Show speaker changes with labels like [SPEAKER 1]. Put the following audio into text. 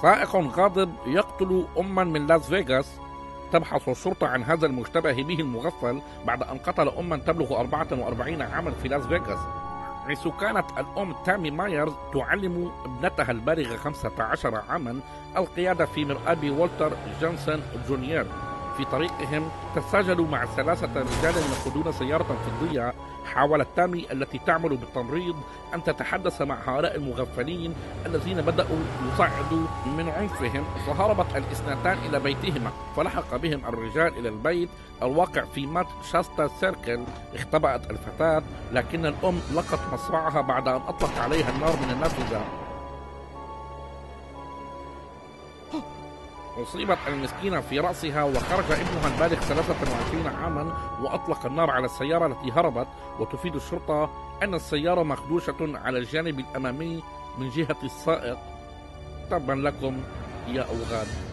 [SPEAKER 1] سائق غاضب يقتل أما من لاس فيغاس. تبحث الشرطة عن هذا المشتبه به المغفل بعد أن قتل أما تبلغ 44 عاما في لاس فيغاس، حيث كانت الأم تامي مايرز تعلم ابنتها البالغة 15 عاما القيادة في مرآب والتر جونسون جونيور. في طريقهم تساجلوا مع 3 رجال يقودون سيارة فضية. حاولت تامي التي تعمل بالتمريض أن تتحدث مع هؤلاء المغفلين الذين بدأوا يصعدوا من عنفهم، فهربت الاثنتان إلى بيتهما، فلحق بهم الرجال إلى البيت الواقع في مات شاستا سيركل. اختبأت الفتاة، لكن الأم لقت مصرعها بعد أن أطلق عليها النار من النافذة. أصيبت المسكينة في رأسها، وخرج ابنها البالغ 23 عاما وأطلق النار على السيارة التي هربت. وتفيد الشرطة أن السيارة مخدوشة على الجانب الأمامي من جهة السائق. تبا لكم يا أوغاد.